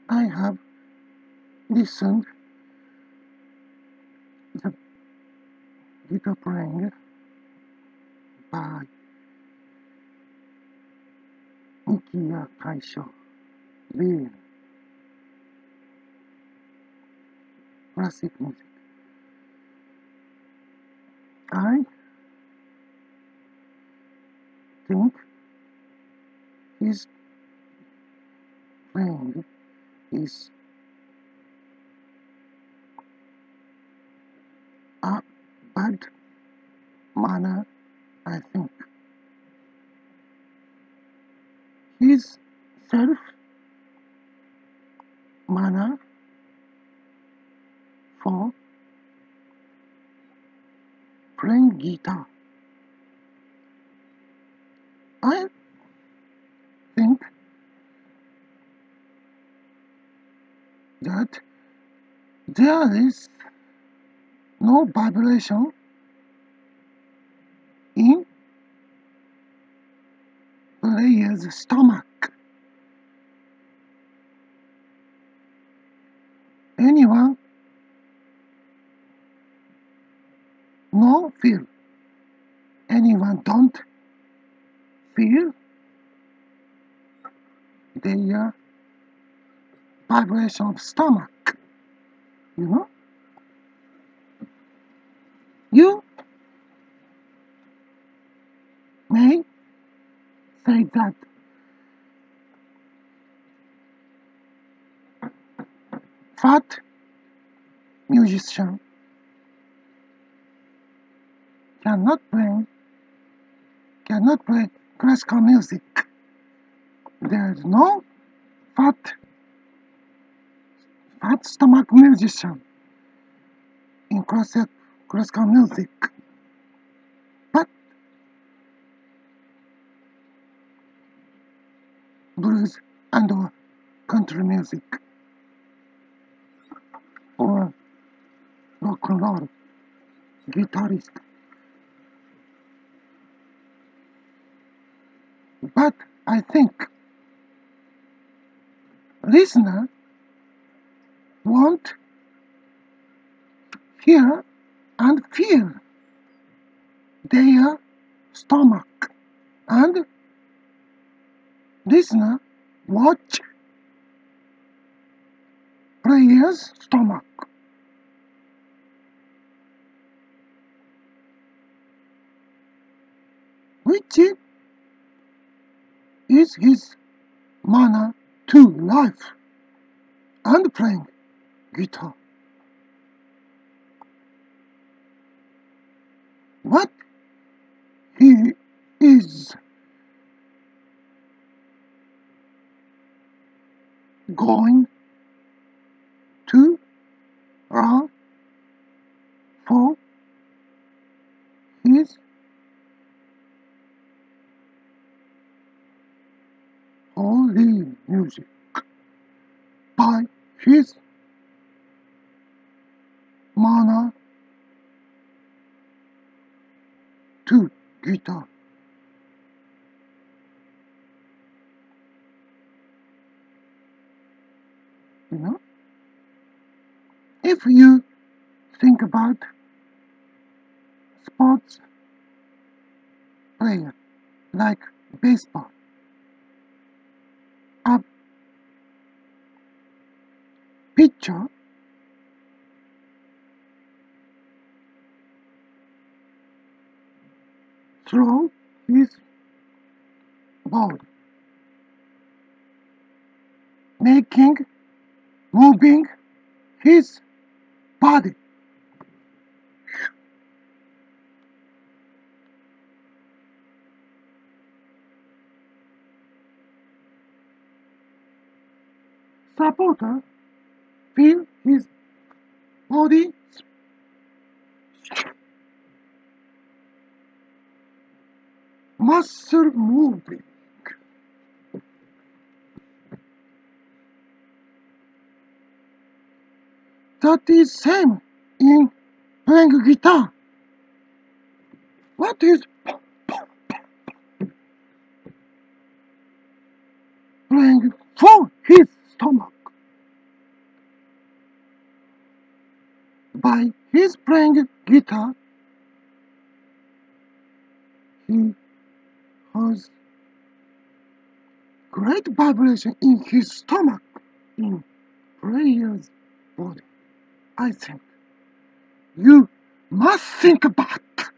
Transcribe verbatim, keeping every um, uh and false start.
I have listened the guitar playing by Mikiya Taisho, Wien, classic music. I think his playing is a bad manner, I think. His self manner for playing guitar. I think that there is no vibration in player's stomach. Anyone no feel? Anyone don't feel their vibration of stomach? You know? You may say that fat musician cannot play cannot play classical music. There is no fat fat stomach musician in classic, classical music. But blues and or country music or rock and roll guitarist. But I think listener won't hear and feel their stomach, and listener watch player's stomach. Which is his manner to life and playing guitar. What he is going to run for his holy music by his manner to guitar. You know, if you think about sports player like baseball, a pitcher throw his ball, making, moving his body. Supporter feel his body muscle moving. That is same in playing guitar. What is playing for his stomach? by his playing guitar, he has great vibration in his stomach, in player's body. I think you must think back